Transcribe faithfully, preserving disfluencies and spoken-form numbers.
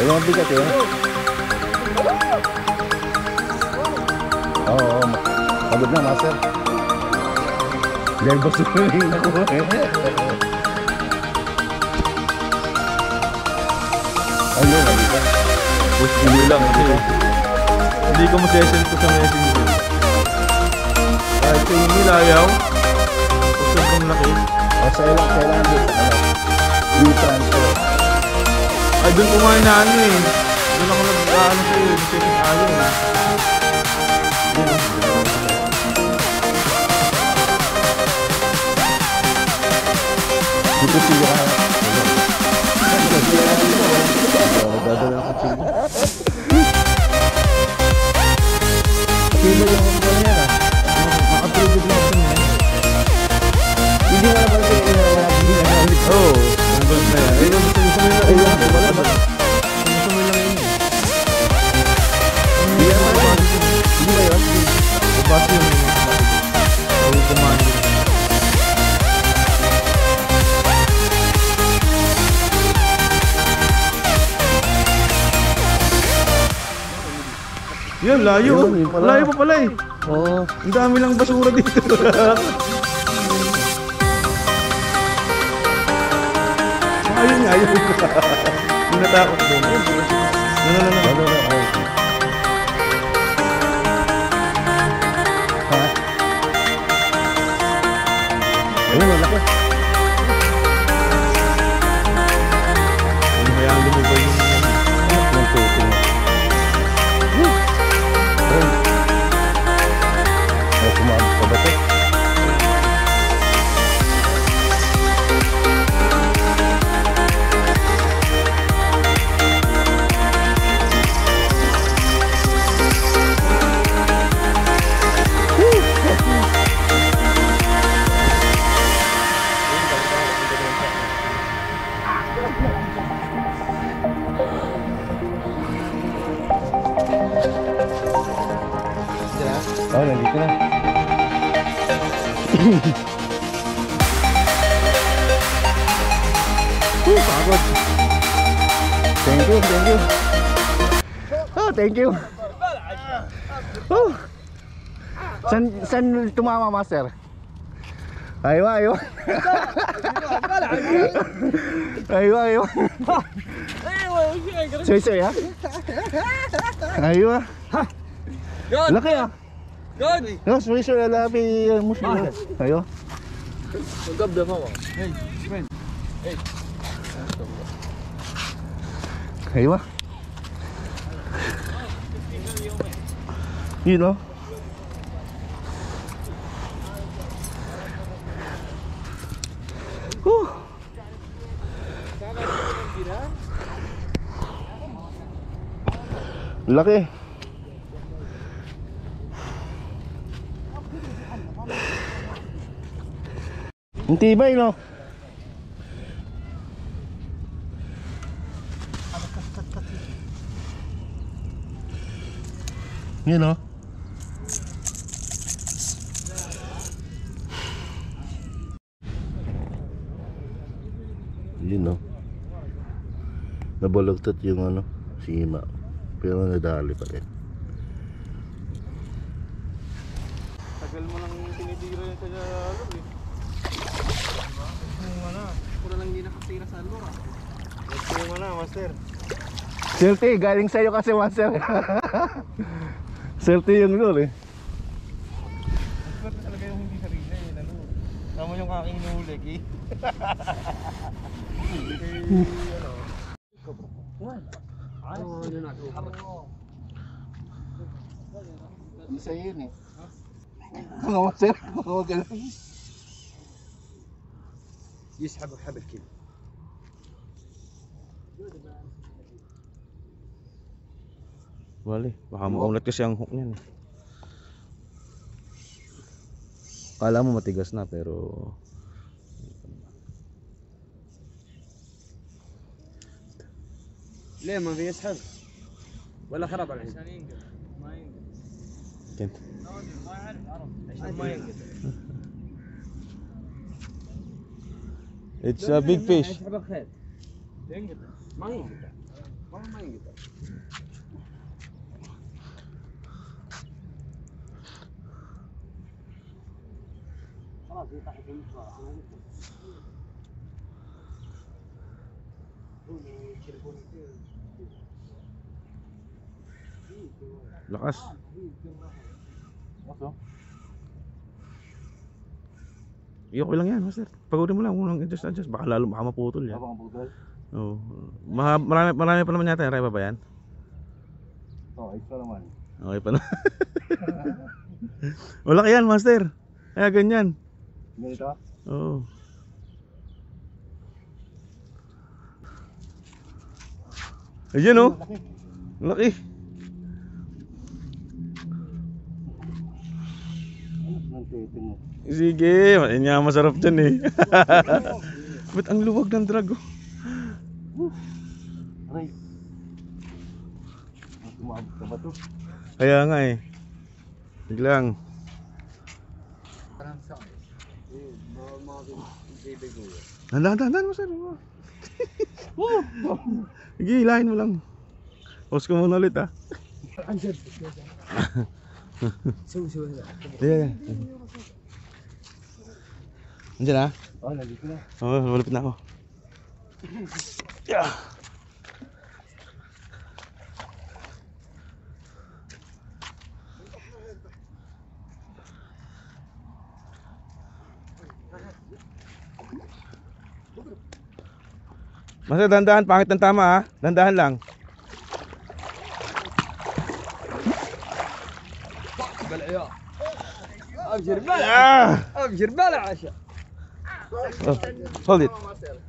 Yung bigat yun. Oo, oh, pagod na master. Dahil basta na rin ako eh. Ano nga dito? Push mo lang kasi hindi ko masesend ko sa messenger. Kahit sa email ayaw. Huwag sobrang laki. O sa'yo lang kailangan dito. Ano? U-transfer. Ay doon kumain na ano eh. Doon ako nag-ano sa'yo. Message ayaw eh. Dito siya. Dadala ako siya. Sino yung mga yan ah? Maka-preview lang ito niya. Hindi nga naman ito yung nalagin. Oo. Ang good na yan. Ayun, gusto mo lang. Ayun, gusto mo lang. Gusto mo lang yun. Hindi nga naman. Hindi ba yun? Basta yun. Ayun, kumain yun. Yan, layo. Ayun, yun pala. Layo pa pala eh. Oo. Ang dami lang basura dito. Ayun nga, ayun. Yung natakot doon. Ayun, no, no, no, no. Ano na ako? Ha? Ayun, malaki. Ano kaya ang lumubay yung Yung tuto mo. Ay, kumabot pa ba ito? Oh, nandito na. Uh, pagod. Thank you, thank you. Oh, thank you. Oh. San, san tumama, master? Aywa, aywa. Aywa, aywa. Soy-soy, ha? Aywa. Laki, ha? Good. No, soy-soy, alabi, muslim. Aywa. Magkabda mo. Hey, friend. Hey. Aywa. You know? Whew. Laki. Ang tibay, no? Yun, no? Yun, no? Nabalagtat yung ano, sima. Pero nadali pa rin. tagal mo nang tinitira yan sa loob eh. Yung ano, puro lang hindi nakatira sa loob ah. Yung ano, master. Silty, galing sa'yo kasi, master. Silty yung lure eh. Mas talaga yung hindi sarili eh, lalo. Tama yung aking inuulig eh. Eh, ano. Oh, yun na. Isa yun eh. Mga master, mga magaling. يسحب الحبل كده. Wali, baka maulat kasi ang hook niyan. Kala mo matigas na pero ليه ما بيسحب؟ ولا خرب عليه؟ عشان ينقل ما ينقل. كنت ما يعرف عرب عشان ما ينقل. It's a big fish. يسحب الخيط. ينقل ما ينقل. ما Lakas. Iyo ko lang yan, master. Pagodin mo lang, unang adjust adjust. Baka lalo baka maputol yan. Habang putol. Oo. Oh. Marami, marami pa naman yata. Raya pa ba yan? Oo, isa naman. Okay pa na. Wala ka yan, master. Kaya ganyan. Ganito? Oo. Ayan oh. Laki. Nantitin mo. Sige, yun nga masarap dyan eh. Ba't ang luwag ng drag oh? Aray. Ang tumabot ka ba to? Kaya nga eh. Biglang. Handa, handa, handa mo sir. Sige, hilahin mo lang. Pause ko muna ulit ah. Yeah, yeah. Andiyan ah? Oh, nandito na. Oo, oh, malapit na ako. Yeah. Masa dandahan, pangit ng tama ha. Dandahan lang. ابشر بلع Ah! ابشر بلع عشان Oh, hold it.